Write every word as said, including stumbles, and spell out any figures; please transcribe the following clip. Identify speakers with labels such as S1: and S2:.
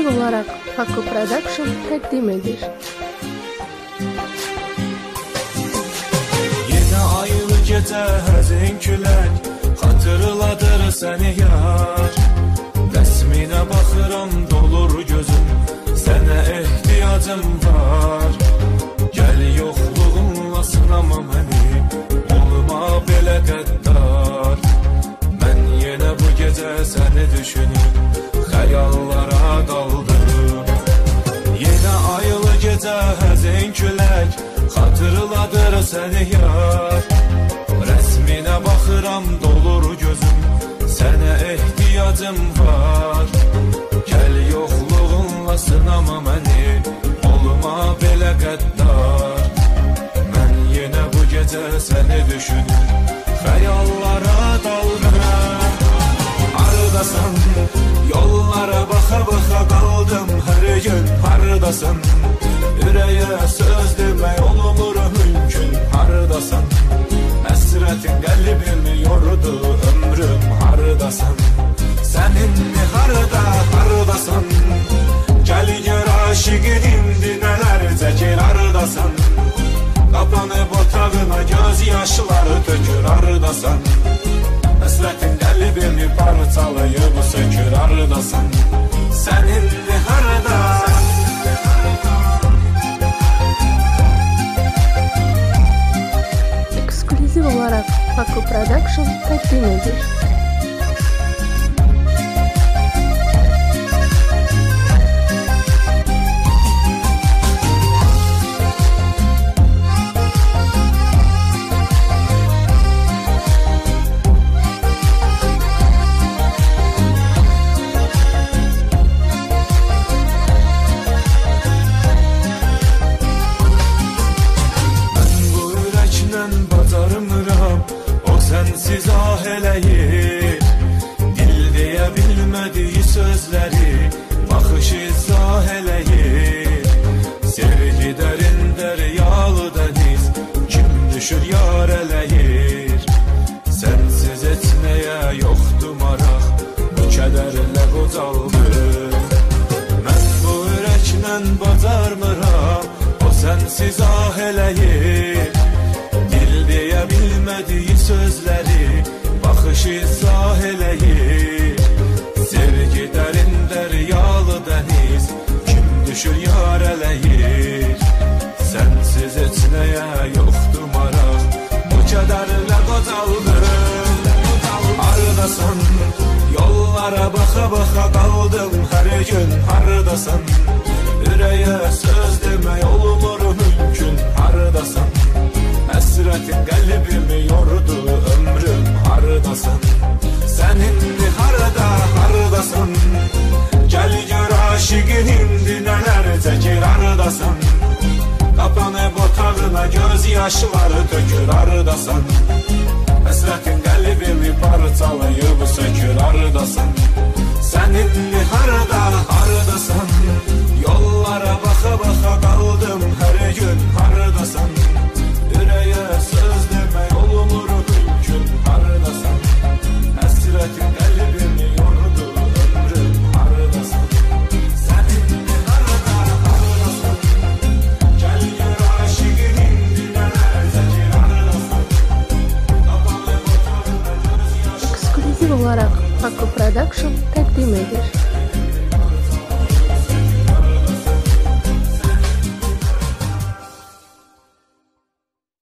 S1: Ekskluziv olarak Hakkı Production təqdim edir.
S2: Yine aylı gece həzin külək xatırladır səni yar. Rəsminə baxıram dolur gözüm, sənə ehtiyacım var. Gəl yoxluğunla sınama məni, olma belə qəddar. Mən yenə bu gecə səni düşünüb xəyallara daldım. Yenə aylı gecə həzin külək xatırladır səni yar. Rəsminə baxıram dolur gözüm, sənə ehtiyacım var. Gəl yoxluğunla sınama məni, olma belə qəddar. Mən yenə bu gecə səni düşünüb xəyallara daldım. Hardasan, yollara baxa baxa qaldım hər gün. Hardasan, ürəyə söz demək olmur mümkün. Hardasan, həsrətin qəlbimi yordu ömrüm. Hardasan, səninmi harda, hardasan? Gəl gör aşiqin indi nələr çəkir. Hardasan, qapanıb otağına göz yaşları tökür. Hardasan, həsrətin qəlbimi parçalayıb sökür. Hardasan, səninmi harda?
S1: Ekskluziv olarak Hakkı Production təqdim edir.
S2: Sensiz ah eləyir, dil deyə bilmədiyi sözləri, baxış izah eləyir. Sevgi dərin dəryalı dəniz, kim düşür yar eləyir. Sensiz etməyə yoxdur maraq, bu kədərlə qocaldım. Mən bu ürəklə bacarmıram, o sensiz ah eləyir. Deyə bilmədiyi sözləri, baxış izah eləyir. Sevgi dərin dəryalı dəniz, kim düşür yar eləyir. Sənsiz etməyə yoxdur maraq, bu kədərlə qocaldım. Hardasan, yollara baxa baxa qaldım hər gün. Hardasan, ürəyə söz demək olmur mümkün. Hardasan, həsrətin qəlbimi yordu ömrüm. Hardasan, səninmi harda, hardasan? Gəl gör aşiqin indi nələr çəkir. Hardasan, qapanıb otağına göz yaşları tökür. Hardasan, həsrətin qəlbimi parçalayıb sökür. Hardasan, səninmi harda, hardasan? Yollara baxa baxa qaldım hər gün. Hardasan, ürəyə söz demək olmur mümkün. Hardasan, həsrətin qəlbimi yordu ömrüm. Hardasan, səninmi harda, hardasan? Gəl gör aşiqin indi nələr çəkir. Hardasan, qapanıb otağına göz yaşları.
S1: Ekskluziv olarak Hakkı Production təqdim edir.